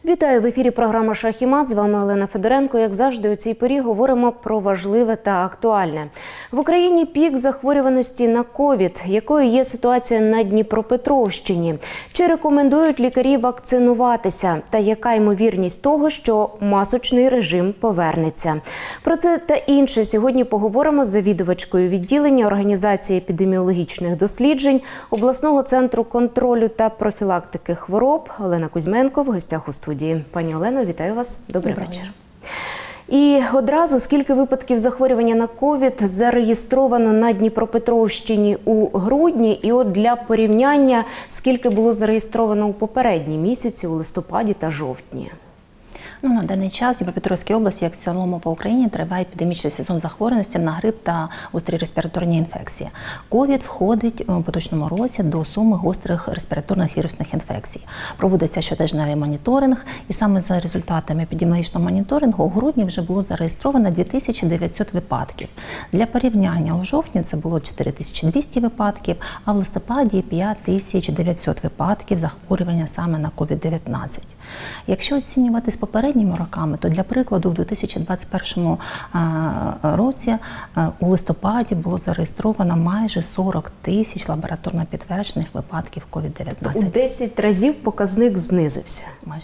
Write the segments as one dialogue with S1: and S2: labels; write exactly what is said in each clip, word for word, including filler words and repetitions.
S1: Вітаю! В ефірі програма «Шах і мат». З вами Олена Федоренко. Як завжди, у цій порі говоримо про важливе та актуальне. В Україні пік захворюваності на ковід. Якою є ситуація на Дніпропетровщині? Чи рекомендують лікарі вакцинуватися? Та яка ймовірність того, що масочний режим повернеться? Про це та інше сьогодні поговоримо з завідувачкою відділення Організації епідеміологічних досліджень обласного центру контролю та профілактики хвороб Олена Кузьменко в гостях у студії. Пані Олено, вітаю вас. Добрий
S2: Доброго
S1: вечір. І одразу, скільки випадків захворювання на ковід зареєстровано на Дніпропетровщині у грудні? І от для порівняння, скільки було зареєстровано у попередні місяці, у листопаді та жовтні?
S2: Ну, на даний час в Дніпропетровській області, як в цілому по Україні, триває епідемічний сезон захворюваності на грип та гострі респіраторні інфекції. Ковід входить у поточному році до суми гострих респіраторних вірусних інфекцій. Проводиться щотижневий моніторинг, і саме за результатами епідеміологічного моніторингу у грудні вже було зареєстровано дві тисячі дев'ятсот випадків. Для порівняння у жовтні це було чотири тисячі двісті випадків, а в листопаді п'ять тисяч дев'ятсот випадків захворювання саме на ковід дев'ятнадцять. Якщо оцінювати з попередніми роками, то для прикладу в дві тисячі двадцять першому році у листопаді було зареєстровано майже сорок тисяч лабораторно підтверджених випадків ковід дев'ятнадцять.
S1: У десять разів показник знизився.
S2: Майже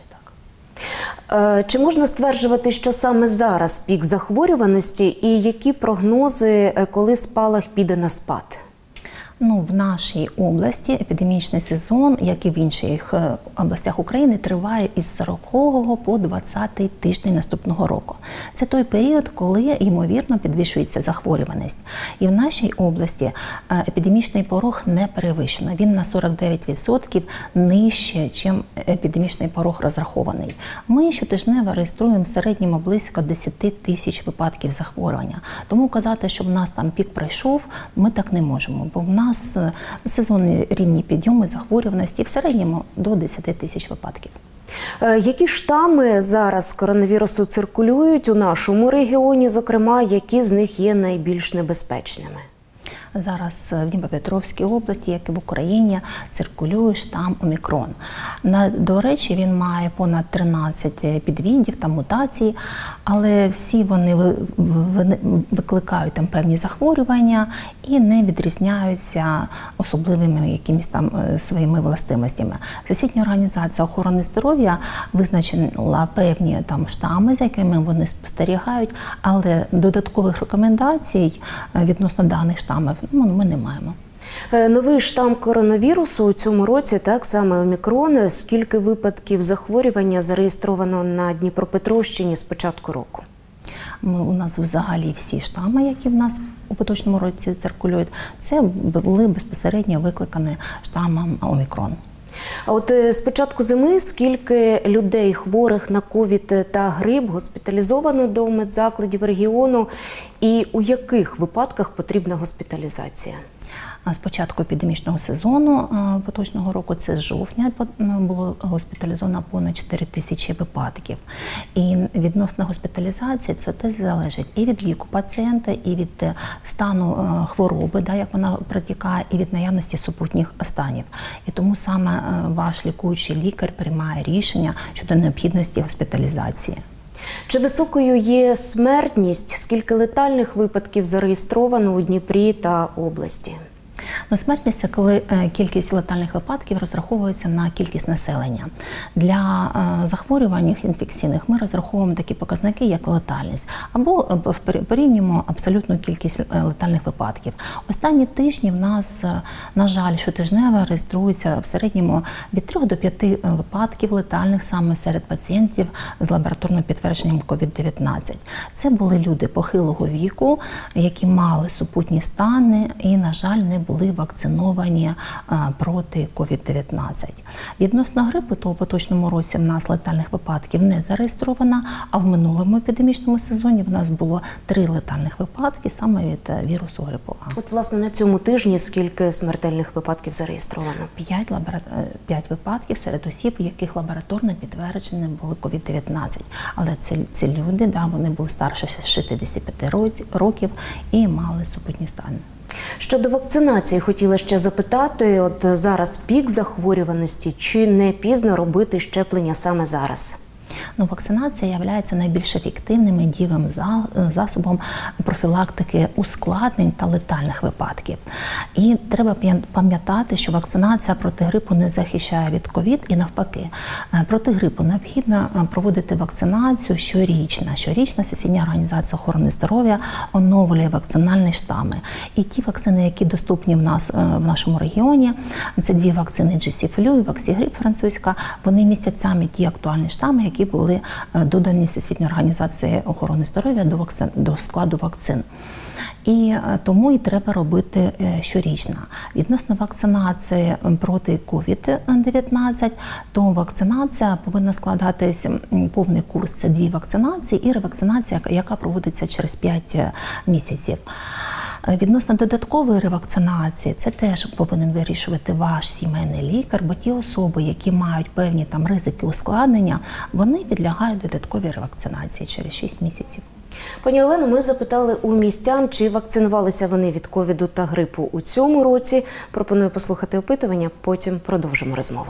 S2: так.
S1: Чи можна стверджувати, що саме зараз пік захворюваності і які прогнози, коли спалах піде на спад?
S2: Ну, в нашій області епідемічний сезон, як і в інших областях України, триває із сорокового по двадцятий тиждень наступного року. Це той період, коли, ймовірно, підвищується захворюваність. І в нашій області епідемічний порог не перевищено. Він на сорок дев'ять відсотків нижче, ніж епідемічний порог розрахований. Ми щотижнево реєструємо в середньому близько десять тисяч випадків захворювання. Тому казати, що в нас там пік пройшов, ми так не можемо, бо в нас У нас сезонні рівні підйоми захворюваності в середньому до десяти тисяч випадків.
S1: Які штами зараз коронавірусу циркулюють у нашому регіоні, зокрема, які з них є найбільш небезпечними?
S2: Зараз в Дніпропетровській області, як і в Україні, циркулює штам Омікрон. На, до речі, він має понад тринадцять підвидів та мутацій, але всі вони викликають там певні захворювання і не відрізняються особливими якимись там своїми властивостями. Всесвітня організація охорони здоров'я визначила певні там штами, за якими вони спостерігають, але додаткових рекомендацій відносно даних штамів ми не маємо.
S1: Новий штам коронавірусу у цьому році, так саме Омікрон. Скільки випадків захворювання зареєстровано на Дніпропетровщині з початку року?
S2: Ми, у нас взагалі всі штами, які в нас у поточному році циркулюють, це були безпосередньо викликані штамом Омікрон.
S1: А от з початку зими скільки людей хворих на ковід та грип госпіталізовано до медзакладів регіону і у яких випадках потрібна госпіталізація?
S2: З початку епідемічного сезону поточного року, це з жовтня, було госпіталізовано понад чотири тисячі випадків. І відносно госпіталізації це теж залежить і від віку пацієнта, і від стану хвороби, да, як вона протікає, і від наявності супутніх станів. І тому саме ваш лікуючий лікар приймає рішення щодо необхідності госпіталізації.
S1: Чи високою є смертність? Скільки летальних випадків зареєстровано у Дніпрі та області?
S2: Ну, смертність – це коли кількість летальних випадків розраховується на кількість населення. Для захворювань інфекційних ми розраховуємо такі показники, як летальність, або порівнюємо абсолютну кількість летальних випадків. Останні тижні в нас, на жаль, щотижнево реєструється в середньому від трьох до п'яти випадків летальних саме серед пацієнтів з лабораторним підтвердженням ковід дев'ятнадцять. Це були люди похилого віку, які мали супутні стани і, на жаль, не були вакциновані проти ковід дев'ятнадцять. Відносно грипу, то у поточному році в нас летальних випадків не зареєстровано, а в минулому епідемічному сезоні в нас було три летальних випадки саме від вірусу грипу А.
S1: От, власне, на цьому тижні скільки смертельних випадків зареєстровано?
S2: П'ять лабора... П'ять випадків серед осіб, у яких лабораторно підтверджені були ковід дев'ятнадцять. Але ці, ці люди, да, вони були старше шістдесят п'ять років і мали супутні стани.
S1: Щодо вакцинації хотіла ще запитати, от зараз пік захворюваності, чи не пізно робити щеплення саме зараз?
S2: Ну, вакцинація є найбільш ефективним і дієвим засобом профілактики ускладнень та летальних випадків. І треба пам'ятати, що вакцинація проти грипу не захищає від ковід і навпаки. Проти грипу необхідно проводити вакцинацію щорічно. Щорічно Всесвітня організація охорони здоров'я оновлює вакцинальні штами. І ті вакцини, які доступні в нас в нашому регіоні, це дві вакцини джі сі флю і Ваксігрип французька, вони містять саме ті актуальні штами, які були додані Всесвітньої організації охорони здоров'я до, вакцин, до складу вакцин. І тому і треба робити щорічно. Відносно вакцинації проти ковід дев'ятнадцять, то вакцинація повинна складатись повний курс, це дві вакцинації і ревакцинація, яка проводиться через п'ять місяців. Відносно додаткової ревакцинації, це теж повинен вирішувати ваш сімейний лікар, бо ті особи, які мають певні там ризики ускладнення, вони підлягають додатковій ревакцинації через шість місяців.
S1: Пані Олено, ми запитали у містян, чи вакцинувалися вони від ковіду та грипу у цьому році. Пропоную послухати опитування, потім продовжимо розмову.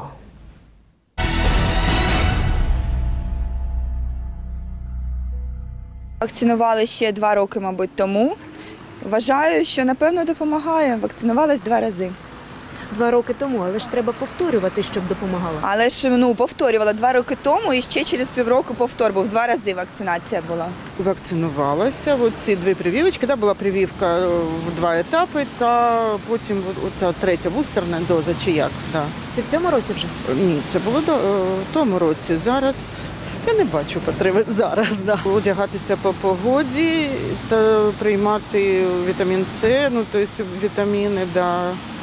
S3: Вакцинували ще два роки, мабуть, тому. Вважаю, що, напевно, допомагає. Вакцинувалась два рази.
S1: Два роки тому, але ж треба повторювати, щоб допомагало.
S3: Але ж, ну, повторювала два роки тому і ще через півроку повтор був. Два рази вакцинація була.
S4: Вакцинувалася. Оці дві прививочки, да, була прививка в два етапи, та потім оця третя бустерна доза, чи як. Да.
S1: Це в цьому році вже?
S4: Ні, це було до, в тому році. Зараз я не бачу потреби зараз. Да. Одягатися по погоді та приймати вітамін С, ну, тобто вітаміни, да.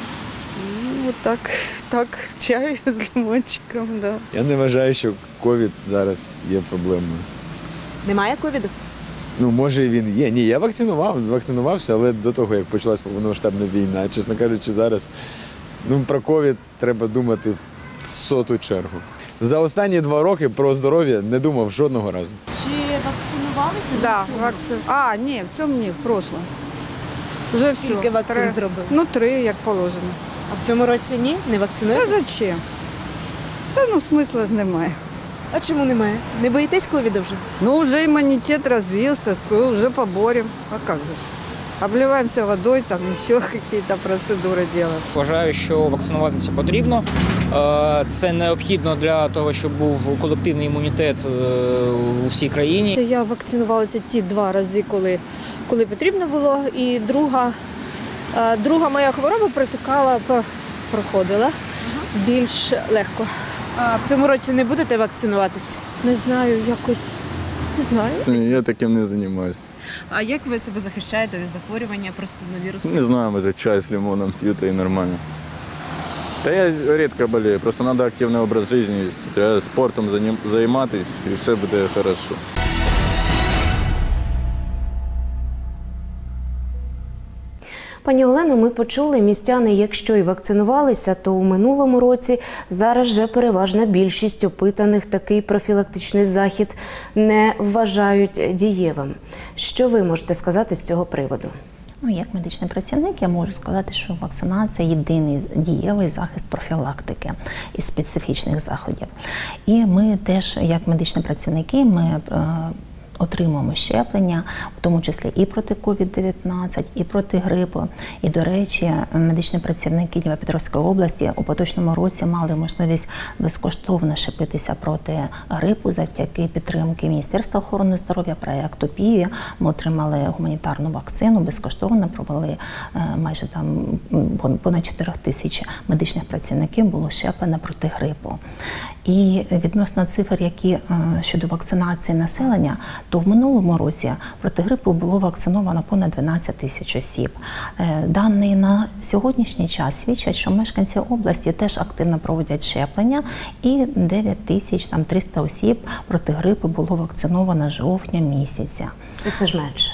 S4: Ну, так, так, чай з лимончиком, да.
S5: Я не вважаю, що ковід зараз є проблемою.
S1: Немає ковіду?
S5: Ну, може, він є. Ні, я вакцинував, вакцинувався, але до того, як почалась повномасштабна війна. Чесно кажучи, зараз ну, про ковід треба думати в соту чергу. За останні два роки про здоров'я не думав жодного разу.
S1: Чи вакцинувалися?
S6: Да, вакцин. А, ні, в цьому ні, в прошлом. Вже все.
S1: Скільки вакцин
S6: Три.
S1: зробили?
S6: Ну, три, як положено.
S1: А в цьому році ні? Не
S6: Та
S1: вакцинуєтесь?
S6: зачем? Та ну, смисла ж немає.
S1: А чому немає? Не боїтесь ковіду вже?
S6: Ну, вже імунітет розвився, вже поборем. А як же ж? Обливаємося водою, там ще якісь процедури робимо.
S7: Вважаю, що вакцинуватися потрібно. Це необхідно для того, щоб був колективний імунітет у всій країні.
S8: Я вакцинувалася ті два рази, коли, коли потрібно було. І друга, друга моя хвороба протікала, проходила більш легко.
S1: А в цьому році не будете вакцинуватися?
S8: Не знаю, якось, не знаю.
S9: Я таким не займаюся.
S1: А як ви себе захищаєте від захворювання простудного вірусу?
S9: Не знаю, може чай з лимоном п'ю, та і нормально. Та я рідко болею, просто треба активний образ життя вести. Треба спортом займатися і все буде добре.
S1: Пані Олено, ми почули, містяни, якщо і вакцинувалися, то у минулому році зараз вже переважна більшість опитаних такий профілактичний захід не вважають дієвим. Що ви можете сказати з цього приводу?
S2: Ну, як медичний працівник, я можу сказати, що вакцинація – єдиний дієвий захист профілактики із специфічних заходів. І ми теж, як медичні працівники, ми отримуємо щеплення, в тому числі і проти ковід дев'ятнадцять, і проти грипу. І, до речі, медичні працівники Дніпропетровської області у поточному році мали можливість безкоштовно щепитися проти грипу завдяки підтримки Міністерства охорони здоров'я, проєкту ПІВІ. Ми отримали гуманітарну вакцину, безкоштовно провели майже там понад чотири тисячі медичних працівників було щеплено проти грипу. І відносно цифр, які щодо вакцинації населення, то в минулому році проти грипу було вакциновано понад дванадцять тисяч осіб. Дані на сьогоднішній час свідчать, що мешканці області теж активно проводять щеплення, і дев'ять тисяч триста осіб проти грипу було вакциновано з жовтня місяця.
S1: І все ж менше.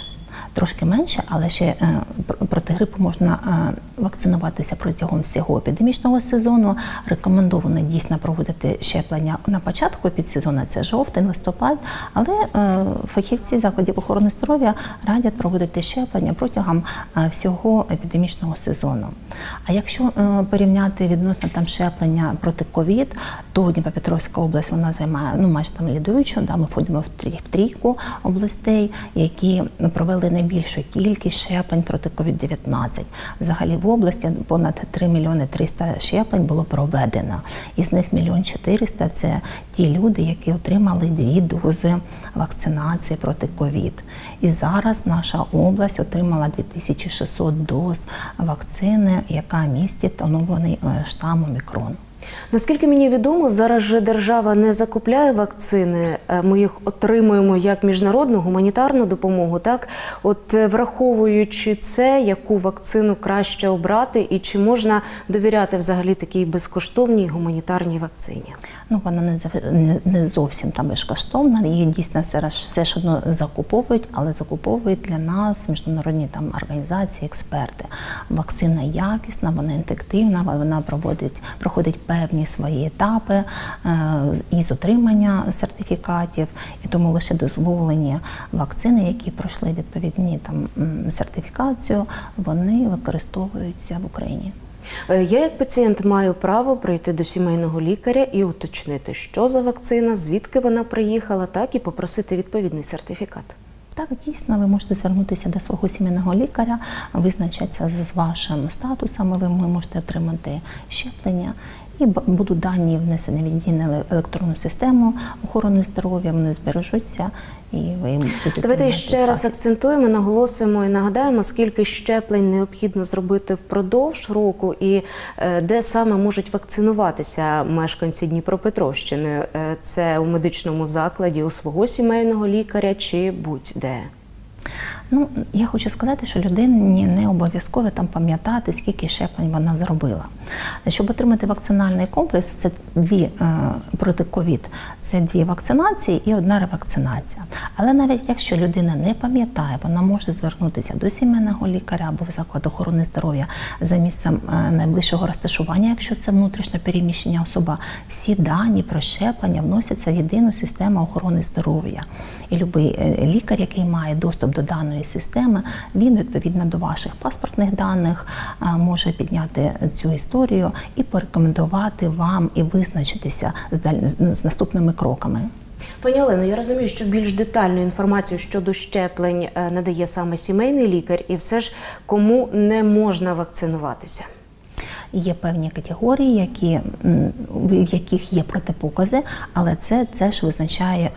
S2: трошки менше, але ще проти грипу можна вакцинуватися протягом всього епідемічного сезону. Рекомендовано дійсно проводити щеплення на початку підсезону, це жовтень, листопад, але фахівці закладів охорони здоров'я радять проводити щеплення протягом всього епідемічного сезону. А якщо порівняти відносно там щеплення проти ковід, то Дніпропетровська область, вона займає ну, майже там лідуючу, да, ми входимо в, трій, в трійку областей, які провели найбільшу кількість щеплень проти ковід дев'ятнадцять. Взагалі в області понад три мільйони триста щеплень було проведено. Із них мільйон чотириста – це ті люди, які отримали дві дози вакцинації проти ковід. І зараз наша область отримала дві тисячі шістсот доз вакцини, яка містить оновлений штам Омікрон.
S1: Наскільки мені відомо, зараз же держава не закупляє вакцини, ми їх отримуємо як міжнародну гуманітарну допомогу, так? От враховуючи це, яку вакцину краще обрати і чи можна довіряти взагалі такій безкоштовній гуманітарній вакцині?
S2: Ну, вона не, не, не зовсім там безкоштовна, її дійсно все, все ж одно закуповують, але закуповують для нас міжнародні там організації, експерти. Вакцина якісна, вона ефективна, вона проводить, проходить певні свої етапи е, із отримання сертифікатів, і тому лише дозволені вакцини, які пройшли відповідні там сертифікацію, вони використовуються в Україні.
S1: Я як пацієнт маю право прийти до сімейного лікаря і уточнити, що за вакцина, звідки вона приїхала, так і попросити відповідний сертифікат.
S2: Так, дійсно, ви можете звернутися до свого сімейного лікаря, визначатися з вашим статусом, ви можете отримати щеплення. І будуть дані внесені в єдину електронну систему охорони здоров'я, вони збережуться. І ви будете
S1: Давайте ще раз акцентуємо, наголосимо і нагадаємо, скільки щеплень необхідно зробити впродовж року і де саме можуть вакцинуватися мешканці Дніпропетровщини. Це у медичному закладі у свого сімейного лікаря чи будь-де?
S2: Ну, я хочу сказати, що людині не обов'язково там пам'ятати, скільки щеплень вона зробила. Щоб отримати вакцинальний комплекс, це дві е, проти ковід, це дві вакцинації і одна ревакцинація. Але навіть якщо людина не пам'ятає, вона може звернутися до сімейного лікаря або в заклад охорони здоров'я за місцем е, найближчого розташування, якщо це внутрішньо переміщена особа. Всі дані про щеплення вносяться в єдину систему охорони здоров'я. І будь-який лікар, який має доступ до даної системи, він відповідно до ваших паспортних даних може підняти цю історію і порекомендувати вам і визначитися з наступними кроками.
S1: Пані Олено, я розумію, що більш детальну інформацію щодо щеплень надає саме сімейний лікар, і все ж кому не можна вакцинуватися?
S2: Є певні категорії, які, в яких є протипокази, але це теж визначає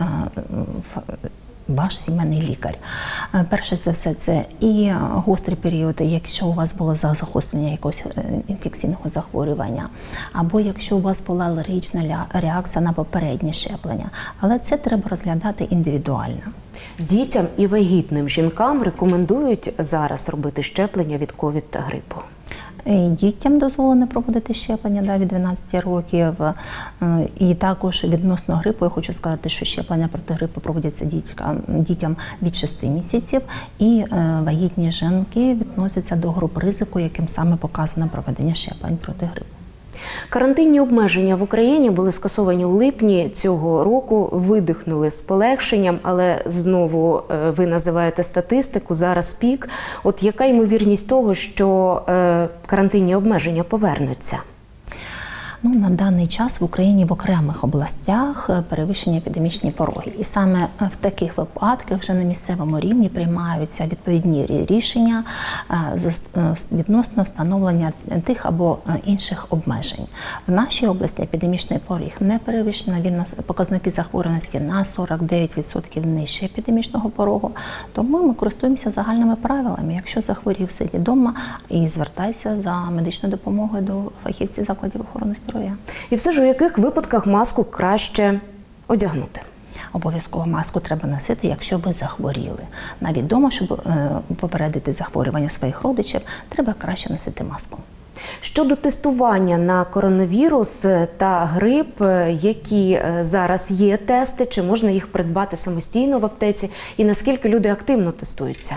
S2: ваш сімейний лікар. Перше за все, це і гострі періоди, якщо у вас було загострення якогось інфекційного захворювання, або якщо у вас була алергічна реакція на попереднє щеплення. Але це треба розглядати індивідуально.
S1: Дітям і вагітним жінкам рекомендують зараз робити щеплення від ковід та грипу?
S2: Дітям дозволено проводити щеплення да, від дванадцяти років. І також відносно грипу я хочу сказати, що щеплення проти грипу проводяться дітям від шести місяців. І вагітні жінки відносяться до груп ризику, яким саме показано проведення щеплень проти грипу.
S1: Карантинні обмеження в Україні були скасовані у липні цього року, видихнули з полегшенням, але знову ви називаєте статистику, зараз пік. От яка ймовірність того, що карантинні обмеження повернуться?
S2: Ну, на даний час в Україні в окремих областях перевищені епідемічні пороги. І саме в таких випадках вже на місцевому рівні приймаються відповідні рішення відносно встановлення тих або інших обмежень. В нашій області епідемічний поріг не перевищено, він показники захворюваності на сорок дев'ять відсотків нижче епідемічного порогу. Тому ми користуємося загальними правилами. Якщо захворів, сиді вдома і звертайся за медичною допомогою до фахівців закладів охорони здоров'я.
S1: І все ж у яких випадках маску краще одягнути?
S2: Обов'язково маску треба носити, якщо ви захворіли. Навіть вдома, щоб попередити захворювання своїх родичів, треба краще носити маску.
S1: Щодо тестування на коронавірус та грип, які зараз є тести, чи можна їх придбати самостійно в аптеці і наскільки люди активно тестуються?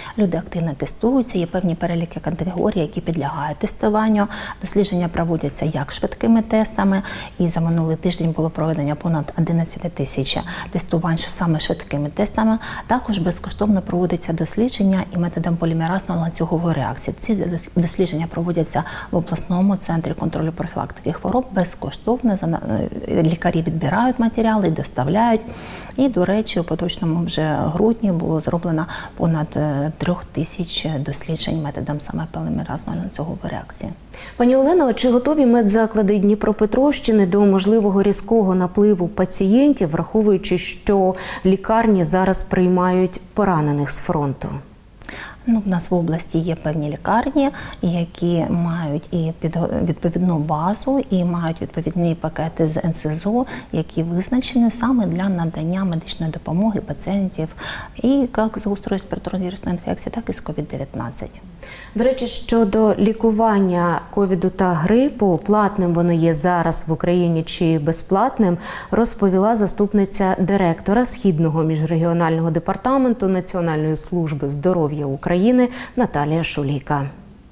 S2: Люди активно тестуються, є певні переліки категорій, які підлягають тестуванню. Дослідження проводяться як швидкими тестами, і за минулий тиждень було проведено понад одинадцять тисяч тестувань саме швидкими тестами. Також безкоштовно проводиться дослідження і методом полімеразної ланцюгової реакції. Ці дослідження проводяться в обласному центрі контролю профілактики хвороб безкоштовно. Лікарі відбирають матеріали, доставляють. І, до речі, у поточному вже грудні було зроблено понад трьох тисяч досліджень методом саме полімеразної ланцюгової реакції.
S1: Пані Олено, чи готові медзаклади Дніпропетровщини до можливого різкого напливу пацієнтів, враховуючи, що лікарні зараз приймають поранених з фронту?
S2: Ну, в нас в області є певні лікарні, які мають і відповідну базу, і мають відповідні пакети з ен ес ес о, які визначені саме для надання медичної допомоги пацієнтів і як з гострою респіраторною вірусної інфекції, так і з ковід дев'ятнадцять.
S1: До речі, щодо лікування ковіду та грипу, платним воно є зараз в Україні чи безплатним, розповіла заступниця директора Східного міжрегіонального департаменту Національної служби здоров'я України Наталія Шулійка.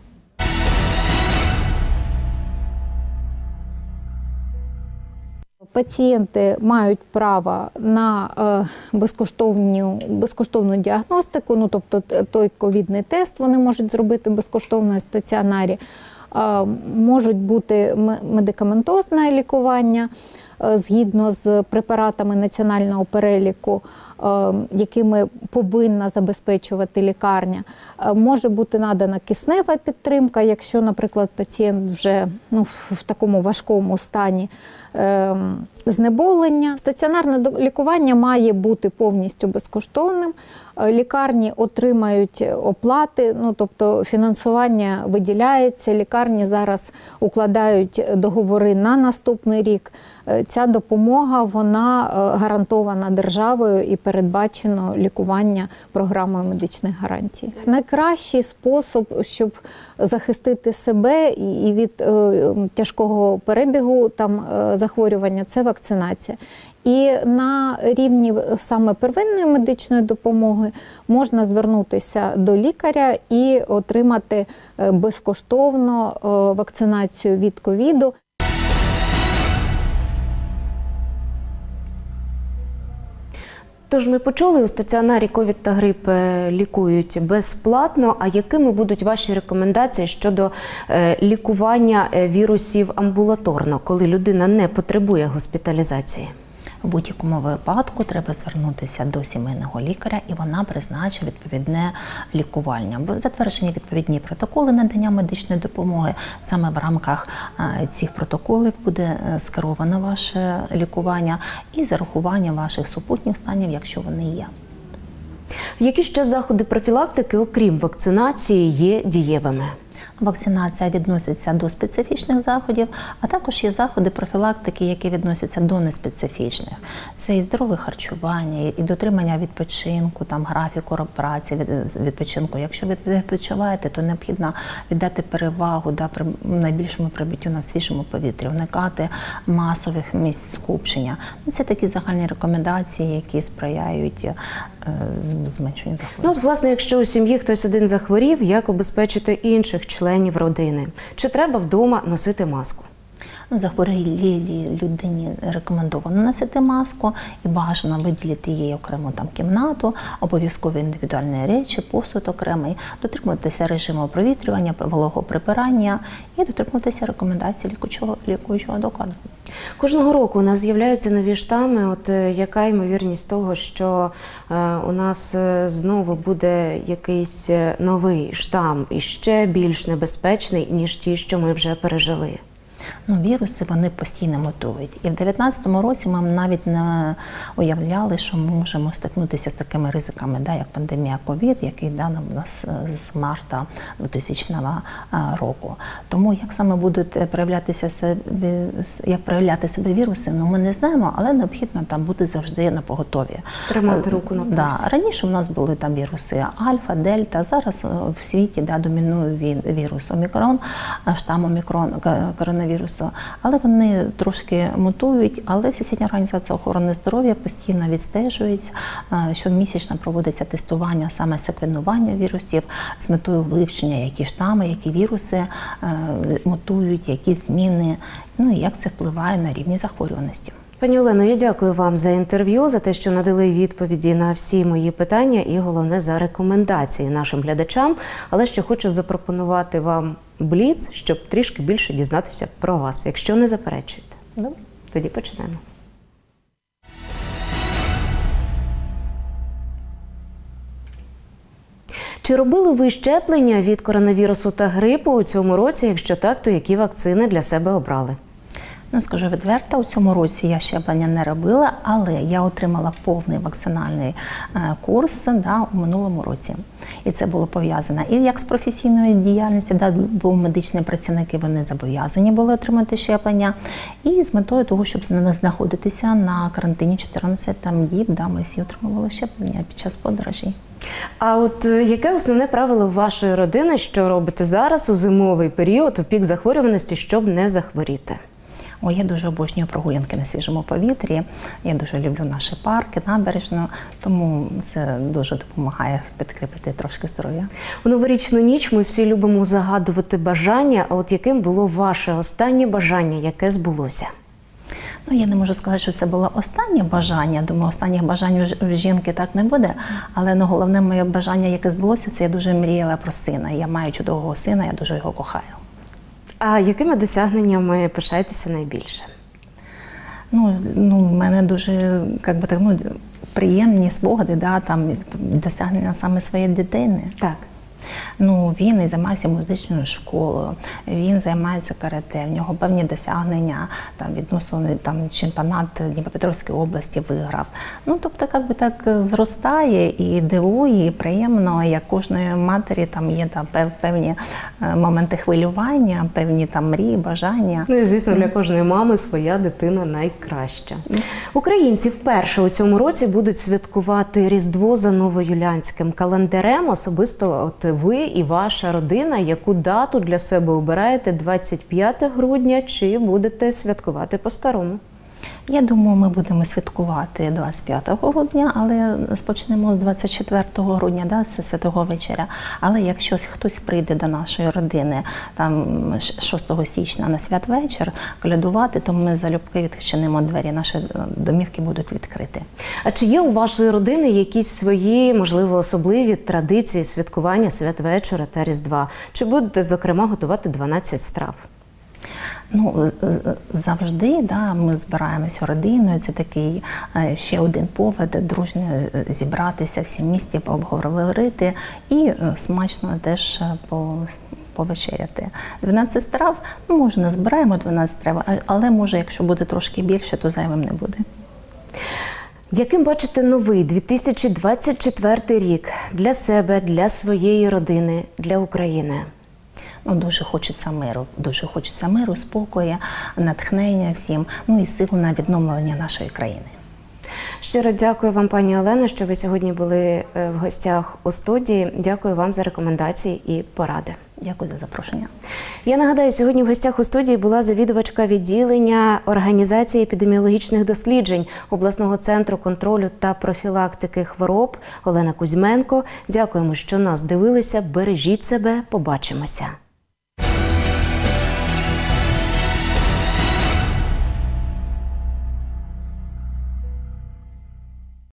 S10: Пацієнти мають право на безкоштовну, безкоштовну діагностику, ну, тобто той ковідний тест вони можуть зробити безкоштовно в стаціонарі. Можуть бути медикаментозне лікування згідно з препаратами національного переліку, якими повинна забезпечувати лікарня. Може бути надана киснева підтримка, якщо, наприклад, пацієнт вже ну, в такому важкому стані е, знеболення. Стаціонарне лікування має бути повністю безкоштовним. Лікарні отримають оплати, ну, тобто фінансування виділяється. Лікарні зараз укладають договори на наступний рік. Ця допомога, вона гарантована державою і передбачено лікування програмою медичних гарантій. Найкращий спосіб, щоб захистити себе і від е, тяжкого перебігу там, е, захворювання – це вакцинація. І на рівні саме первинної медичної допомоги можна звернутися до лікаря і отримати безкоштовно е, вакцинацію від ковіду.
S1: Тож ми почули, у стаціонарі ковід та грип лікують безплатно. А якими будуть ваші рекомендації щодо лікування вірусів амбулаторно, коли людина не потребує госпіталізації?
S2: В будь-якому випадку треба звернутися до сімейного лікаря, і вона призначить відповідне лікування. Бо затверджені відповідні протоколи надання медичної допомоги. Саме в рамках цих протоколів буде скеровано ваше лікування і зарахування ваших супутніх станів, якщо вони є.
S1: Які ще заходи профілактики, окрім вакцинації, є дієвими?
S2: Вакцинація відноситься до специфічних заходів, а також є заходи профілактики, які відносяться до неспецифічних. Це і здорове харчування, і дотримання відпочинку, там, графіку праці, відпочинку. Якщо ви відпочиваєте, то необхідно віддати перевагу да, при найбільшому прибуттю на свіжому повітрі, уникати масових місць скупчення. Ну, це такі загальні рекомендації, які сприяють е, зменшенню захворювання.
S1: Ну, от, власне, якщо у сім'ї хтось один захворів, як обезпечити інших членів родини? Чи треба вдома носити маску?
S2: Ну, захворілій людині рекомендовано носити маску і бажано виділити їй окрему там кімнату, обов'язкові індивідуальні речі, посуд окремий, дотримуватися режиму провітрювання, вологоприбирання і дотримуватися рекомендацій лікуючого, лікуючого доктору.
S1: Кожного року у нас з'являються нові штами. От яка ймовірність того, що е, у нас знову буде якийсь новий штам і ще більш небезпечний, ніж ті, що ми вже пережили?
S2: Ну, віруси, вони постійно мутують. І в дев'ятнадцятому році ми навіть не уявляли, що ми можемо стикнутися з такими ризиками, да, як пандемія ковід, який да, у нас з марта двохтисячного року. Тому як саме будуть проявлятися себе, як проявляти себе віруси, ну, ми не знаємо, але необхідно там бути завжди на поготові.
S1: Тримати руку на пульсі.
S2: Да. Раніше у нас були там віруси альфа, дельта, зараз в світі да, домінує вірус омікрон, штам омікрон, коронавірус коронавірусу, але вони трошки мутують, але Всесвітня організація охорони здоров'я постійно відстежується, щомісячно проводиться тестування, саме секвенування вірусів з метою вивчення, які штами, які віруси мутують, які зміни, ну і як це впливає на рівні захворюваності.
S1: Пані Олено, я дякую вам за інтерв'ю, за те, що надали відповіді на всі мої питання і, головне, за рекомендації нашим глядачам. Але ще хочу запропонувати вам бліц, щоб трішки більше дізнатися про вас, якщо не заперечуєте. Добре, тоді почнемо. Чи робили ви щеплення від коронавірусу та грипу у цьому році? Якщо так, то які вакцини для себе обрали?
S2: Ну, скажу відверто, у цьому році я щеплення не робила, але я отримала повний вакцинальний курс да, у минулому році. І це було пов'язано і як з професійною діяльністю, да, бо медичні працівники вони зобов'язані були отримати щеплення, і з метою того, щоб не знаходитися на карантині чотирнадцять там, діб, да, ми всі отримували щеплення під час подорожей.
S1: А от яке основне правило вашої родини, що робите зараз у зимовий період, у пік захворюваності, щоб не захворіти?
S2: О, я дуже обожнюю прогулянки на свіжому повітрі, я дуже люблю наші парки, набережну, тому це дуже допомагає підкріпити трошки здоров'я.
S1: У новорічну ніч ми всі любимо загадувати бажання, а от яким було ваше останнє бажання, яке збулося?
S2: Ну, я не можу сказати, що це було останнє бажання, думаю, останніх бажань в жінки так не буде, але ну, головне моє бажання, яке збулося, це я дуже мріяла про сина. Я маю чудового сина, я дуже його кохаю.
S1: А якими досягненнями пишаєтеся найбільше?
S2: Ну, ну, в мене дуже, як би так, ну, приємні спогади, да, там, досягнення саме своєї дитини.
S1: Так.
S2: Ну, він і займається музичною школою, він займається карате, в нього певні досягнення, там, відносно там, чемпіонат Дніпропетровської області виграв. Ну, тобто, як би так зростає і дивує, і приємно, як кожної матері там є там, певні моменти хвилювання, певні там мрії, бажання.
S1: Ну і, звісно, для кожної мами своя дитина найкраща. Українці вперше у цьому році будуть святкувати Різдво за новоюліанським календарем. Особисто от ви і ваша родина, яку дату для себе обираєте, двадцять п'яте грудня, чи будете святкувати по-старому?
S2: Я думаю, ми будемо святкувати двадцять п'ятого грудня, але спочнемо з двадцять четвертого грудня, да, з Святого вечора. Але якщо хтось прийде до нашої родини там шостого січня на святвечір колядувати, то ми залюбки відчинимо двері, наші домівки будуть відкриті.
S1: А чи є у вашої родини якісь свої, можливо, особливі традиції святкування святвечора та Різдва? Чи будете, зокрема, готувати дванадцять страв?
S2: Ну, завжди, да, ми збираємося родиною, це такий ще один повод дружньо зібратися всі в місті, пообговорити і смачно теж повечеряти. дванадцять страв, ну, може, не збираємо дванадцять страв, але може, якщо буде трошки більше, то зайвим не буде.
S1: Яким бачите новий дві тисячі двадцять четвертий рік для себе, для своєї родини, для України?
S2: Ну, дуже хочеться миру, дуже хочеться миру, спокою, натхнення всім, ну і сил на відновлення нашої країни.
S1: Щиро дякую вам, пані Олено, що ви сьогодні були в гостях у студії. Дякую вам за рекомендації і поради.
S2: Дякую за запрошення.
S1: Я нагадаю, сьогодні в гостях у студії була завідувачка відділення організації епідеміологічних досліджень обласного центру контролю та профілактики хвороб Олена Кузьменко. Дякуємо, що нас дивилися. Бережіть себе. Побачимося.